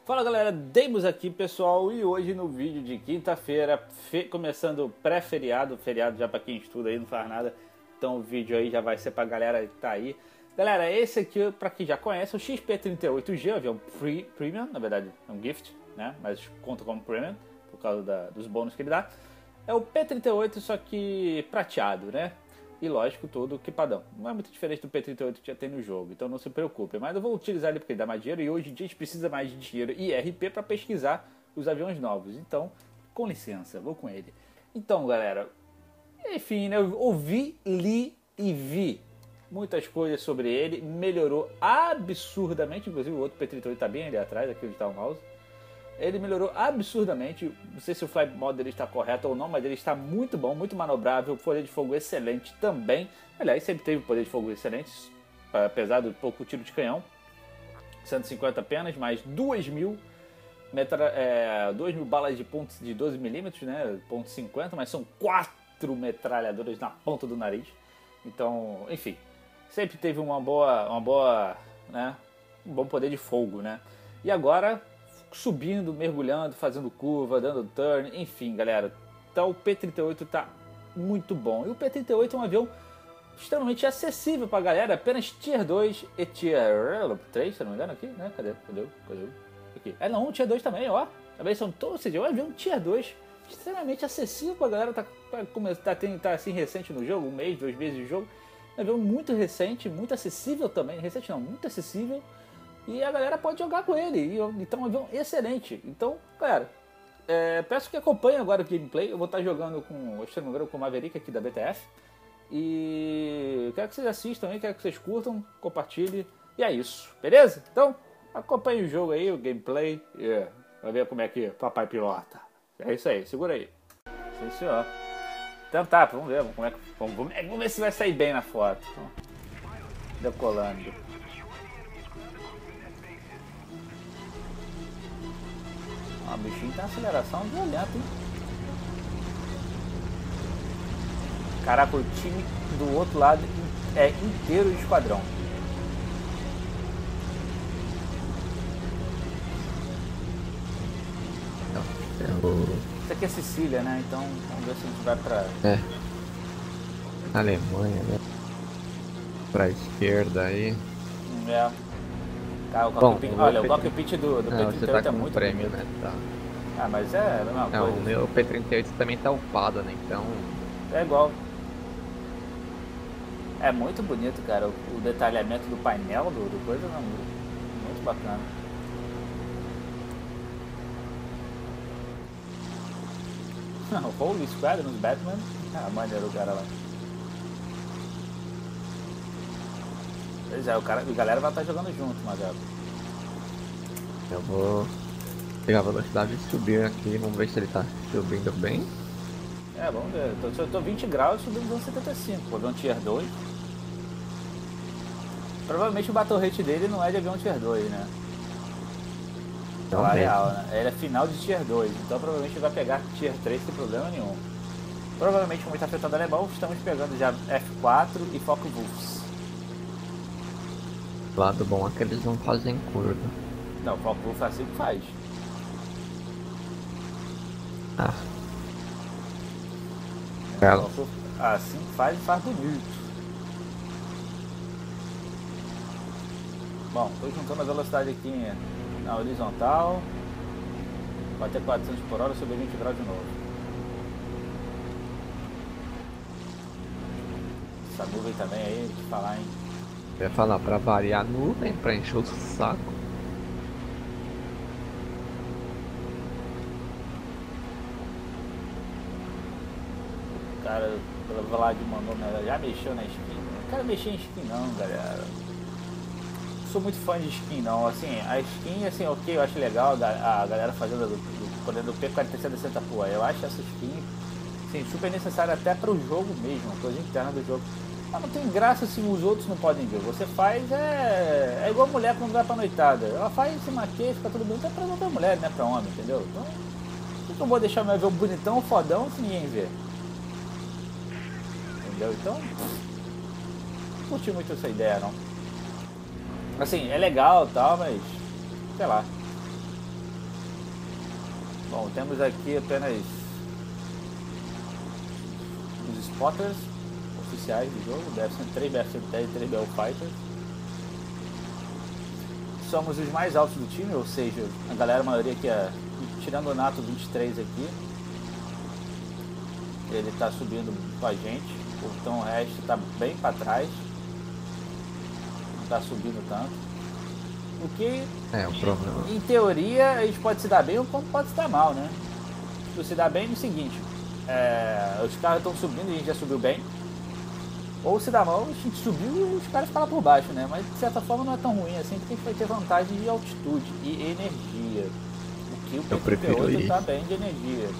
Fala galera, Deimos aqui pessoal, e hoje no vídeo de quinta-feira, começando pré-feriado, feriado já pra quem estuda aí, não faz nada, então o vídeo aí já vai ser pra galera que tá aí. Galera, esse aqui, pra quem já conhece, é o XP38G, avião Premium, na verdade é um gift, né, mas conta como Premium, por causa dos bônus que ele dá. É o P-38, só que prateado, né? E lógico, todo equipadão. Não é muito diferente do P-38 que já tem no jogo, então não se preocupe. Mas eu vou utilizar ele porque ele dá mais dinheiro e hoje em dia a gente precisa mais de dinheiro e RP para pesquisar os aviões novos. Então, com licença, vou com ele. Então, galera, enfim, né, eu ouvi, li e vi muitas coisas sobre ele. Melhorou absurdamente, inclusive o outro P-38 tá bem ali atrás, aqui onde está o mouse. Ele melhorou absurdamente, não sei se o flight mode dele está correto ou não, mas ele está muito bom, muito manobrável, poder de fogo excelente também. Aliás, sempre teve poder de fogo excelente, apesar do pouco tiro de canhão. 150 apenas, mais 2.000 balas de pontos de 12mm, né, ponto .50, mas são 4 metralhadoras na ponta do nariz. Então, enfim, sempre teve um bom poder de fogo, né. E agora subindo, mergulhando, fazendo curva, dando turn, enfim, galera. Então o P-38 tá muito bom. E o P-38 é um avião extremamente acessível pra galera, apenas Tier 2 e Tier 3, se não me engano aqui, né? Cadê? Aqui. É não, Tier 2 também, ó. Também são todos, ou seja, é um avião Tier 2 extremamente acessível pra galera, tá assim recente no jogo, 1 mês, 2 meses de jogo. É um avião muito recente, muito acessível também, recente não, muito acessível. E a galera pode jogar com ele, então é um avião excelente. Então, galera, peço que acompanhem agora o gameplay. Eu vou estar jogando com o Maverick aqui da BTF. E quero que vocês assistam aí, quero que vocês curtam, compartilhem. E é isso, beleza? Então, acompanhe o jogo aí, o gameplay. Vai ver como é que papai pilota. É isso aí, segura aí. Sim, senhor. Então tá, vamos ver vamos ver se vai sair bem na foto. Decolando. O bichinho tem uma aceleração violenta, hein? Caraca, o time do outro lado é inteiro de esquadrão. Isso aqui é Sicília, né? Então vamos ver se a gente vai pra... Alemanha, né? Pra esquerda aí. Cara, olha, o cockpit do P-38 tá é muito prêmio, bonito. né? Tá. Ah, mas é a mesma coisa. O meu P-38 também tá upado, né? Então... É igual. É muito bonito, cara, o detalhamento do painel, do coisa, não, muito bacana. Holy Squadron, Batman. Ah, maneiro o cara lá. Pois é, a galera vai estar jogando junto, Magado. Eu vou pegar a velocidade e subir aqui, vamos ver se ele tá subindo bem. Vamos ver. Eu tô 20 graus subindo 275, vou ver um Tier 2. Provavelmente o battle rate dele não é de avião Tier 2, né? Não é mesmo. real, né? Ele é final de Tier 2, então provavelmente vai pegar Tier 3 sem problema nenhum. Provavelmente, como está afetando alemão, estamos pegando já F4 e Focke-Wulfs. O lado bom é que eles não fazem curva. Não, o Focke-Wulf assim que faz. Assim que faz e faz bonito. Bom, estou juntando a velocidade aqui na horizontal. Bater 400 por hora, subir 20 graus de novo. Essa nuvem também aí, deixa eu falar, hein? Eu ia falar pra variar a nuvem, pra encher o saco. Cara, pela Vlad mandou, né? Já mexeu na skin? Não quero mexer em skin não, galera. Não sou muito fã de skin não, assim, a skin, assim, ok, eu acho legal a galera fazendo do P-4760 pô, eu acho essa skin, assim, super necessária até para o jogo mesmo, coisa interna do jogo. Mas não tem graça se os outros não podem ver, você faz, é igual a mulher quando vai pra noitada, ela faz, se maquia, fica tudo bem, então é pra outra mulher, né, pra homem, entendeu? Então, por que eu vou deixar meu avião bonitão, fodão, se ninguém vê? Entendeu? Então, não curti muito essa ideia, não. Assim, é legal e tal, mas sei lá. Bom, temos aqui apenas os spotters oficiais do jogo, BF-103, BF-110 e 3 Fighters. Somos os mais altos do time, ou seja, a galera, a maioria aqui é, tirando o Nato 23 aqui, ele está subindo com a gente, então o resto está bem para trás, não está subindo tanto. O que, o problema. em teoria, a gente pode se dar bem ou pode se dar mal, né? Se dar bem é o seguinte, os caras estão subindo e a gente já subiu bem, ou se dá mal, a gente subiu e os caras ficaram por baixo, né? Mas de certa forma não é tão ruim assim, porque a gente vai ter vantagem de altitude e energia. O que o P38 tá bem de energia.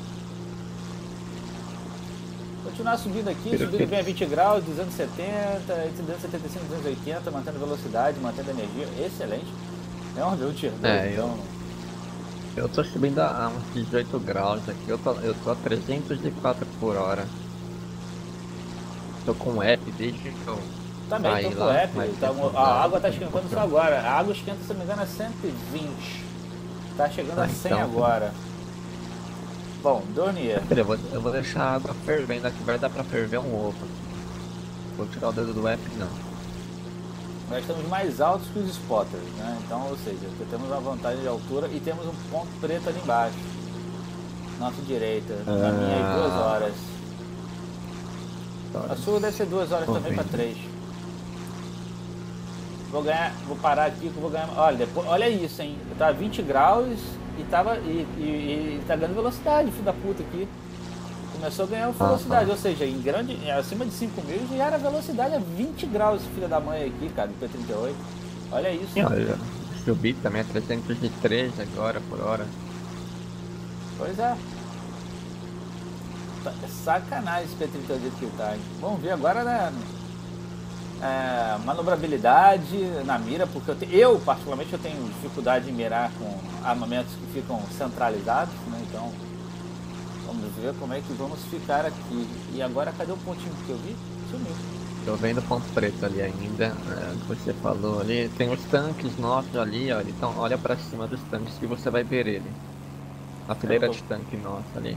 Continuar subindo aqui, subindo bem a 20 graus, 270, entre 275 e 280, mantendo velocidade, mantendo energia, excelente. É um avião tier 2, então... Eu tô subindo a uns 18 graus aqui, eu tô a 304 por hora. Tô com app desde que eu também tô com app, a água tá esquentando só agora. A água esquenta, se não me engano, a 120. Tá chegando a 100 então, agora. Bom, Dornier. Eu vou deixar a água fervendo aqui, vai dar pra ferver um ovo. Vou tirar o dedo do app, não. Nós estamos mais altos que os spotters, né? Então, ou seja, temos uma vantagem de altura e temos um ponto preto ali embaixo. Nossa direita, na minha 2 horas. A sua deve ser 2 horas também para 3. Vou parar aqui que eu vou ganhar. Olha, olha isso, hein? Eu tava 20 graus e tá ganhando velocidade, filho da puta aqui. Começou a ganhar velocidade, ou seja, acima de 5 mil já era velocidade a 20 graus, filha da mãe aqui, cara, do P38. Olha isso. Olha, subi também a 303 agora por hora. Pois é. Sacanagem esse P38 que ele tá, hein? Vamos ver agora, né? Manobrabilidade na mira, porque eu particularmente eu tenho dificuldade em mirar com armamentos que ficam centralizados, né? Então vamos ver como é que vamos ficar aqui. E agora cadê o pontinho que eu vi? Sumiu. Tô vendo o ponto preto ali ainda, que você falou ali. Tem os tanques nossos ali, ó. Então olha pra cima dos tanques que você vai ver ele. A fileira de tanque nossa ali.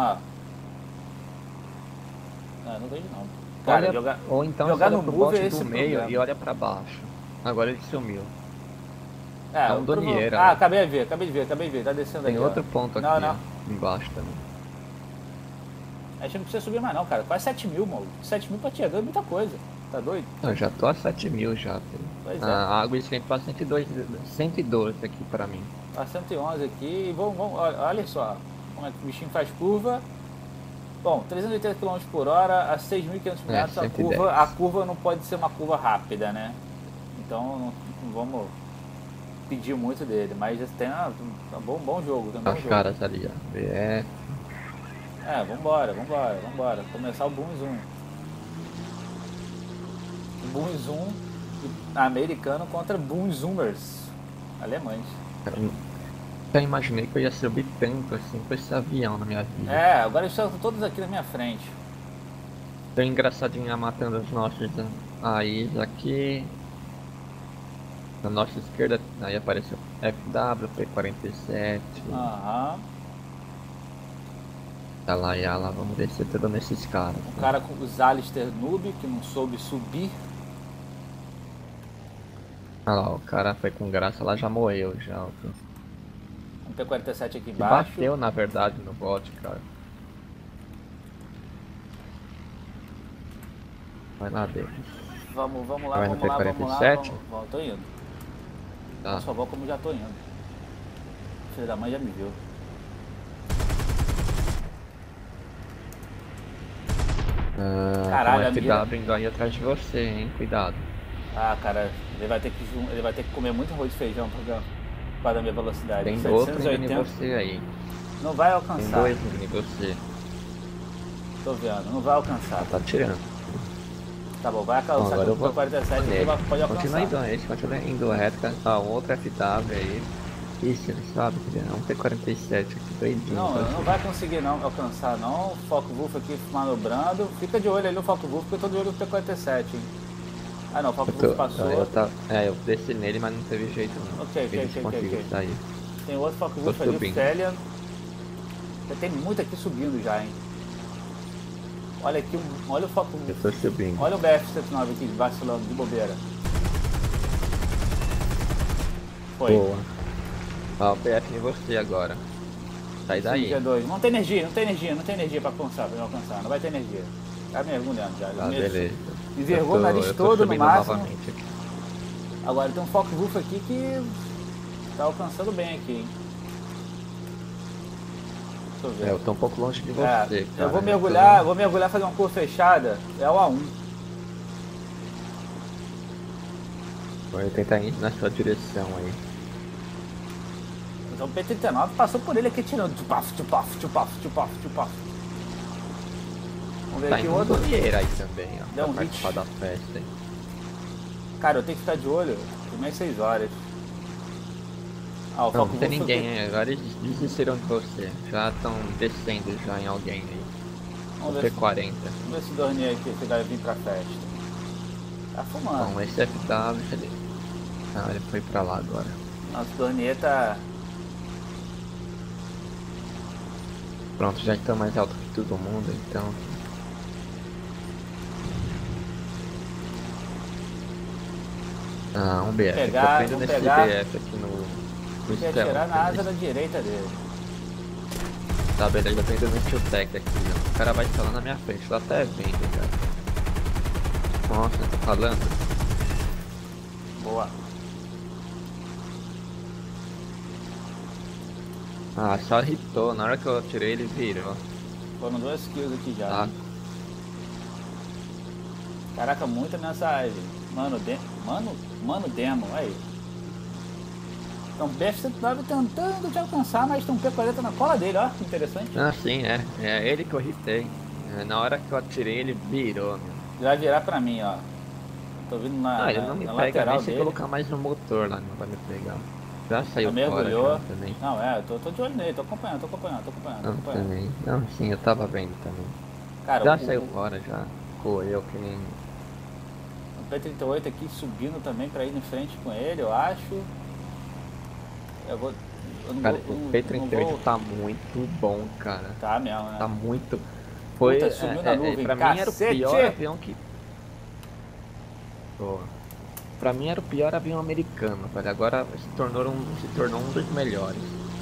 Não vejo não. Cara, ou então jogar no move é do meio problema. E olha pra baixo. Agora ele sumiu. É um Dornier. Acabei de ver, tá descendo tem aqui. Tem outro ponto aqui embaixo também. A gente não precisa subir mais não, cara. Quase 7 mil, mano. 7 mil pra tirar é muita coisa. Tá doido? Eu já tô a 7 mil já. Pois é. A água esquenta pra 112 aqui pra mim. Tá 111 aqui. Olha só como é que o bichinho faz curva. Bom, 380 km por hora a 6.500 metros, a curva não pode ser uma curva rápida, né? Então não vamos pedir muito dele, mas tem bom jogo. Os caras ali, ó. BF. Vambora. Começar o Boom Zoom. Boom Zoom americano contra Boom Zoomers alemães. Eu imaginei que eu ia subir tanto assim com esse avião na minha vida. Agora eles estão todos aqui na minha frente. Tem engraçadinha matando os nossos AIs aqui. Na nossa esquerda, aí apareceu FW, P47. Tá lá, vamos descer tudo nesses caras. O cara com os Alistair Noob, que não soube subir. Olha lá, o cara foi com graça lá, já morreu já. Um P47 aqui embaixo. Bateu na verdade no bot, cara. Vai lá, David. Vamos lá, vai vamos no lá, P47? Vamos, tô indo. Tá. Não só vou como já tô indo. Filho da mãe já me viu. Caralho, tem um FW indo aí atrás de você, hein? Cuidado. Cara, ele vai ter que comer muito arroz e feijão para dar minha velocidade. Tem 780. Outro em você aí. Não vai alcançar. Tem 2 em você. Tô vendo, não vai alcançar. Tá tirando. Tá bom, vai alcançar com o 47 e pode alcançar. Continua indo reto. Um outro FW aí. Isso, ele sabe que é um T47 aqui, doidinho. Não vai conseguir não alcançar não. Foco Wolf aqui manobrando. Fica de olho ali no Foco Wolf, porque eu tô de olho no T47, hein. Não, o Foco Wolf passou. Eu desci nele, mas não teve jeito não. Ok. Sair. Tem outro Foco Wolf ali, o Stallion. Já tem muito aqui subindo já, hein? Olha aqui, olha o foco. Eu tô subindo. Olha o BF-109 aqui, vacilando de bobeira. Foi. Boa. Ó, o BF em você agora. Sai daí. G2. Não tem energia, não tem energia, não tem energia pra alcançar, não vai ter energia. Tá mergulhando já. Tá, beleza. Envergou o nariz todo no máximo. Novamente aqui. Agora tem um foco buff aqui que tá alcançando bem aqui, hein? Deixa eu ver. Eu tô um pouco longe de você, cara. Eu vou mergulhar, fazer uma curva fechada. É o A1. Vou tentar ir na sua direção aí. Então o P-39 passou por ele aqui tirando. Tchupaf. Vamos ver Tá aqui em o outro. Donier aí também, ó. Deu um pra hit. participar da festa, hein. Cara, eu tenho que ficar de olho. Tem mais 6 horas. Ah, o Não, foco não tem buff ninguém, aqui. hein? Agora eles desistiram de você. Já estão descendo já em alguém aí. Vamos O ver, P40. vamos ver se o Dornier aqui se vai vir pra festa. Tá fumando. Bom, esse FW, ele... Ah, ele foi pra lá agora. Nosso Dornier tá... Pronto, já estão mais alto que todo mundo, então... Ah, um BF. Pegar, Eu tô vendo nesse pegar. BF aqui no Quer stealth, atirar na asa nesse- da direita dele. Tá, beleza, eu tô indo no Q-Tech aqui, ó. O cara vai estar lá na minha frente, tô até vendo, cara. Nossa, eu tô falando. Boa. Ah, só hitou, na hora que eu atirei ele virou. Foram 2 kills aqui já. Tá. Caraca, muita mensagem. Mano, demo, aí. Então, BF-109 tentando te alcançar, mas tem um P-40 na cola dele, ó, que interessante. Ah, sim, é. É ele que eu hitei. É, na hora que eu atirei, ele virou, meu. Ele vai virar pra mim, ó. Tô vindo na, Ele não me na pega lateral nem se dele. colocar mais no motor lá, não vai me pegar. Já saiu Já fora mergulhou. já também. Não, tô de olho nele, tô acompanhando. Não, também. Não, sim, eu tava vendo também. Cara, Já o saiu fora, já. Correu que nem... P-38 aqui subindo também pra ir em frente com ele, eu acho. Eu não Cara, vou, o não P-38 vou... tá muito bom, cara. Tá mesmo, né? Tá muito... Foi, Puta, sumiu na nuvem, pra mim era o cacete! pior avião que... Boa. Pra mim era o pior avião americano, velho. Agora se tornou um dos melhores.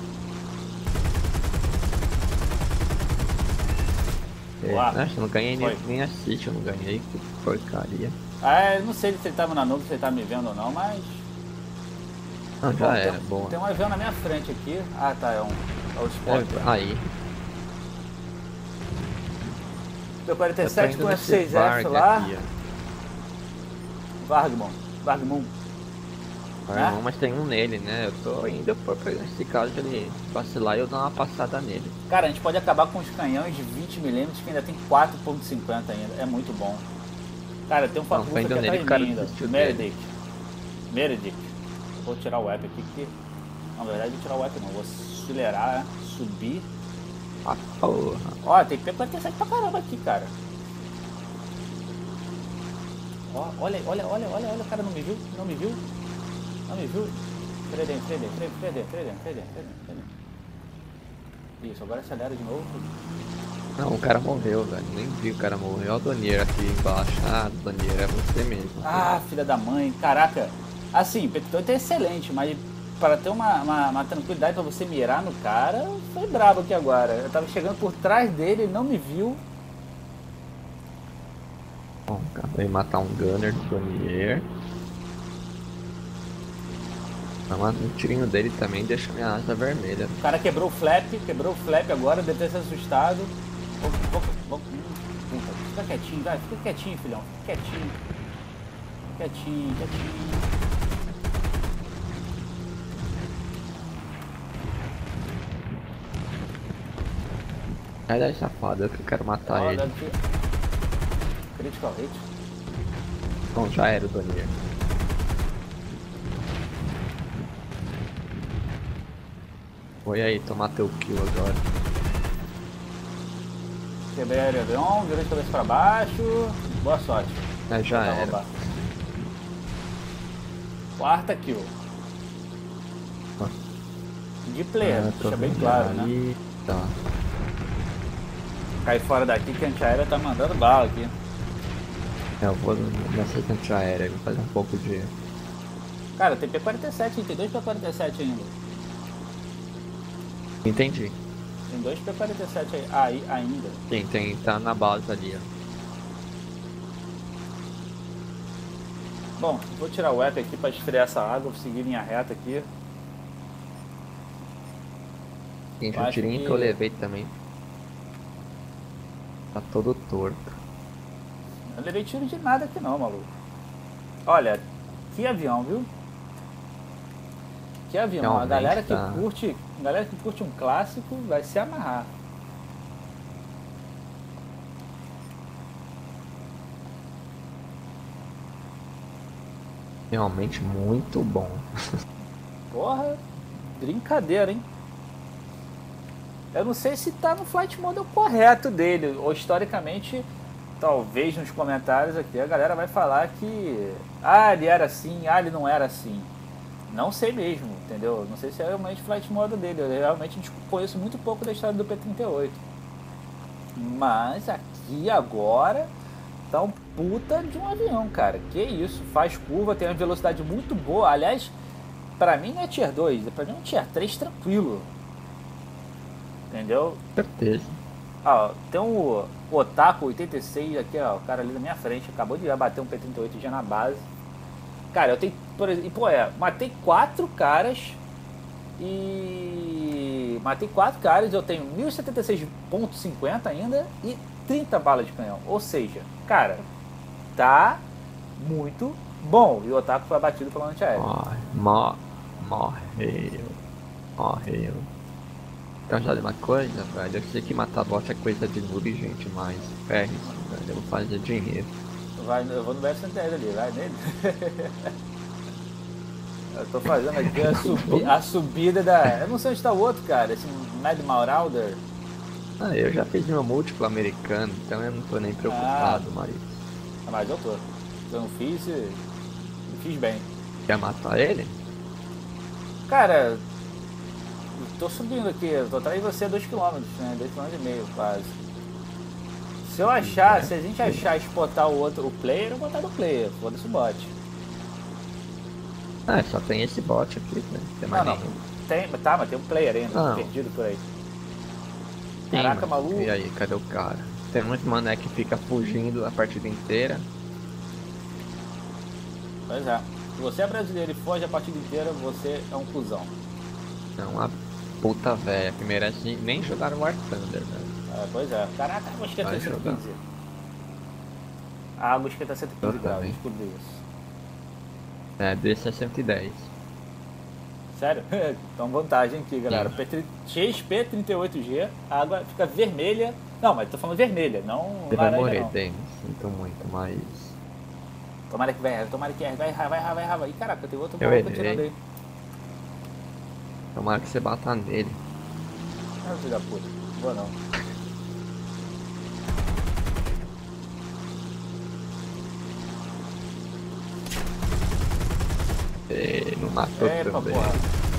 Boa. Né? Eu não ganhei Foi. nem assist, eu não ganhei, que porcaria. Ah, eu não sei se ele tava na nuvem, se ele tá me vendo ou não, mas... Não, Bom, já era, boa. Tem um avião na minha frente aqui. Ah, tá, é o Spot. Aí. P-47 com nesse F6F Varg lá. aqui, ó. Vargmon. Não, mas tem um nele, né? Eu tô indo pra nesse caso de ele vacilar e eu dar uma passada nele. Cara, a gente pode acabar com os canhões de 20mm que ainda tem 4.50 ainda. É muito bom. Cara, tem um Não, foco tô aqui indo nele, atrás o de cara mim ainda. desistiu dele. Meredith. Vou tirar o app aqui que... Na verdade, vou tirar o app não. Vou acelerar, subir. Ah, porra. Ó, tem P-47 pra caramba aqui, cara. Ó, olha, o cara não me viu. Freia. Isso, agora acelera de novo. Não, o cara morreu, velho. Nem vi o cara morrer. Olha o Donier aqui embaixo. Ah, Donier, é você mesmo. Ah, filha da mãe, caraca. Assim, o P-38 é excelente, mas para ter uma tranquilidade pra você mirar no cara, foi brabo aqui agora. Eu tava chegando por trás dele, ele não me viu. Bom, acabei de matar um gunner do Donier. Mas o tirinho dele também deixa minha asa vermelha. O cara quebrou o flap agora, deve ter se assustado. Fica quietinho, vai, fica quietinho, filhão. Fica quietinho. Sai daí, safado, que eu quero matar ele. Critical hit. Bom, já era o Donier. Foi aí, tomar teu kill agora. Quebrei a avião, virou de cabeça pra baixo. Boa sorte. É, já Pra era. roubar. Quarta kill. Ah. De player, Tô deixa bem vendo claro, né? aí. Tá. Cai fora daqui que a antiaérea tá mandando bala aqui. Eu vou nessa antiaérea, vou fazer um pouco de... Cara, tem P-47, tem 2 P-47 ainda. Entendi. Tem 2 P-47 aí ainda. Tem, tá na base ali, ó. Bom, vou tirar o app aqui pra esfriar essa água, vou seguir linha reta aqui. Gente, o tirinho que eu levei também tá todo torto. Eu não levei tiro de nada aqui não, maluco. Olha, que avião, viu? Que avião. Realmente A galera que tá. curte um clássico vai se amarrar. Realmente muito bom. Porra, brincadeira, hein? Eu não sei se tá no flight model correto dele, ou historicamente, talvez nos comentários aqui a galera vai falar que ele era assim, ele não era assim. Não sei mesmo, entendeu? Não sei se é realmente o flight model dele, eu realmente conheço muito pouco da história do P-38. Mas aqui agora tá um puta de um avião, cara. Que isso, faz curva, tem uma velocidade muito boa. Aliás, pra mim não é Tier 2, pra mim é um Tier 3 tranquilo. Entendeu? Certeza. Ó, tem o Otaku 86 aqui, ó, o cara ali na minha frente, acabou de bater um P-38 já na base. Cara, eu tenho, por exemplo, matei 4 caras e... Matei 4 caras, eu tenho 1076.50 ainda e 30 balas de canhão. Ou seja, cara, tá muito bom. E o Otaku foi abatido pelo antiaéreo. Morreu. Então já de uma coisa, velho, eu sei que matar bot é coisa de noob, gente, mas ferre isso, velho, eu vou fazer dinheiro. Eu vou no BF-110 ali, vai nele. Eu tô fazendo aqui a subida da... Eu não sei onde tá o outro, cara, esse Mad Marauder. Eu já fiz meu múltiplo americano, então eu não tô nem preocupado, Mas eu tô. Eu não fiz bem. Quer matar ele? Cara, tô subindo aqui, eu tô atrás de você a 2 km, né? 2,5 km quase. Se eu achar, se a gente achar spotar o player, eu vou botar no player, foda-se o bot. Só tem esse bot aqui, né? Tem mais nenhum. Mas tem um player ainda, perdido por aí. Caraca, maluco. E aí, cadê o cara? Tem uns mané que fica fugindo a partida inteira. Pois é. Se você é brasileiro e foge a partida inteira, você é um cuzão. É uma puta velha que merece nem jogar no War Thunder, velho. Pois é. Caraca, a mosqueta tá 115. A mosqueta tá 115 graus, descobri isso. Desse é 110. Sério? Então vantagem aqui, galera. XP38G, a água fica vermelha. Não, mas tô falando vermelha, não Você laranja, vai morrer, não. Sinto muito, mas... Tomara que vai. Ih, caraca, tem outro maluco atirando aí. Tomara que você bata nele. Filho da puta. Vou não. Não matou também. Porra.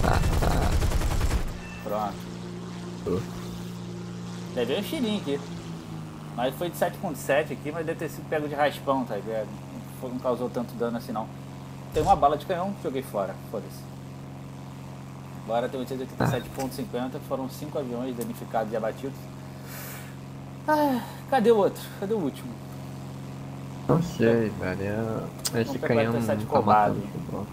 Pronto. Levei um xirinho aqui. Mas foi de 7.7 aqui, mas deve ter sido pego de raspão, tá ligado? Não causou tanto dano assim não. Tem uma bala de canhão, joguei fora, foda-se. Agora tem 887.50, foram 5 aviões danificados e abatidos. Cadê o outro? Cadê o último? Não sei, velho. Esse canhão não tá matando o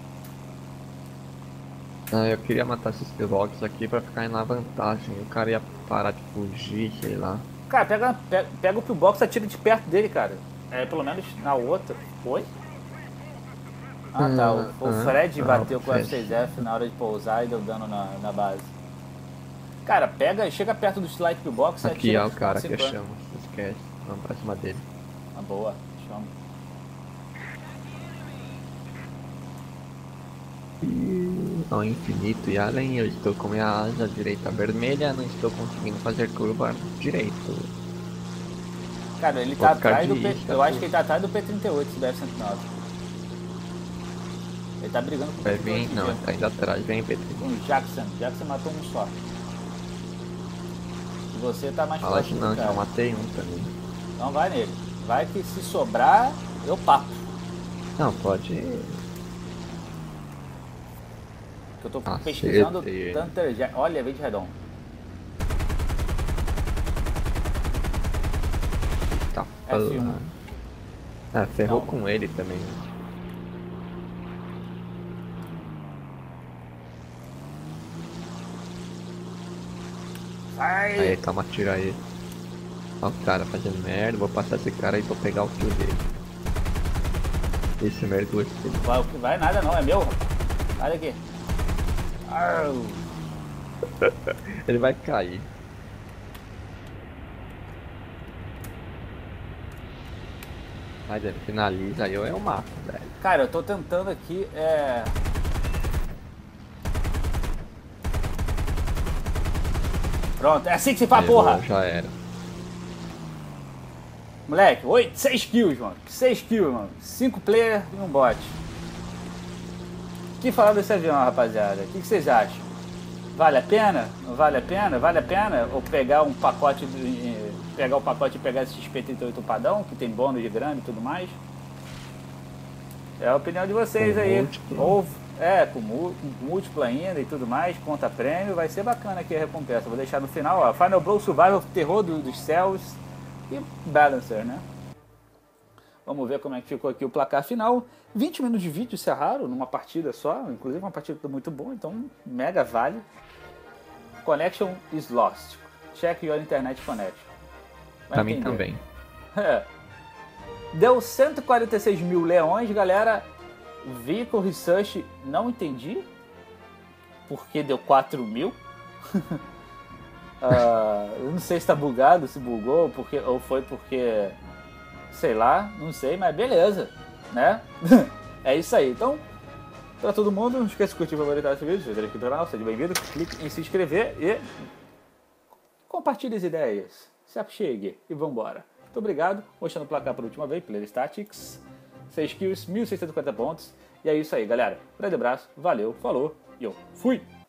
eu queria matar esses pilotos aqui pra ficar na vantagem. O cara ia parar de fugir, sei lá. Cara, pega o pillbox e atira de perto dele, cara. Pelo menos na outra. Oi? Tá. O Fred bateu com o F6F na hora de pousar e deu dano na base. Cara, chega perto do slide pillbox e atira. Aqui é o cara que eu chamo, esquece. Vamos pra cima dele. Boa, chama. Ao infinito e além, eu estou com minha asa direita vermelha, não estou conseguindo fazer curva direito. Cara, ele tá atrás do P... Eu acho que ele tá atrás do P-38, esse BF-109. Ele tá brigando com o P-38. Não, ele tá indo atrás, vem P-38. Com o Jackson matou um só. Você tá mais Fala forte que que não, o já cara. matei um também. Então vai nele. Vai que se sobrar, eu papo. Não, pode. Que eu tô pesquisando Acertei ele. Thunder Jack. Olha, vem de redondo. Tá F1. falando. Ah, ferrou Não. com ele também. Sai! Aí, toma, tira aí. Ó o cara fazendo merda, vou passar esse cara aí pra pegar o kill dele. Esse merda gostei. Vai nada não, é meu, rapaz. Olha aqui. Au. Ele vai cair. Mas ele finaliza aí, eu mato, velho. Cara, eu tô tentando aqui, Pronto, é assim que se faz, Errou, porra! já era. Moleque, 6 kills, mano. 6 kills, mano. 5 players e um bot. O que falar desse avião, rapaziada? O que vocês acham? Vale a pena? Não vale a pena? Vale a pena? Ou pegar um pacote, pegar o pacote e pegar esse XP38 padrão, que tem bônus de grana e tudo mais? É a opinião de vocês Com aí. múltiplo. Ou, com múltiplo ainda e tudo mais, conta prêmio, vai ser bacana aqui a recompensa. Vou deixar no final, ó. Final Blow Survival, terror dos céus e Balancer, né? Vamos ver como é que ficou aqui o placar final. 20 minutos de vídeo, isso é raro, numa partida só. Inclusive uma partida muito boa, então mega vale. Connection is lost. Check your internet connection. Vai Pra mim entender. também. Deu 146 mil leões, galera. Vehicle Research, não entendi. Porque deu 4 mil. Eu não sei se tá bugado, se bugou, ou foi porque... Sei lá, não sei, mas beleza, né? É isso aí. Então, pra todo mundo, não esqueça de curtir e favoritar esse vídeo, se inscrever aqui no canal, seja bem-vindo, clique em se inscrever e compartilhe as ideias. Se achegue e vambora. Muito obrigado. Mostrando o placar por última vez, Player Statics. 6 kills, 1.640 pontos. E é isso aí, galera. Grande abraço, valeu, falou e eu fui!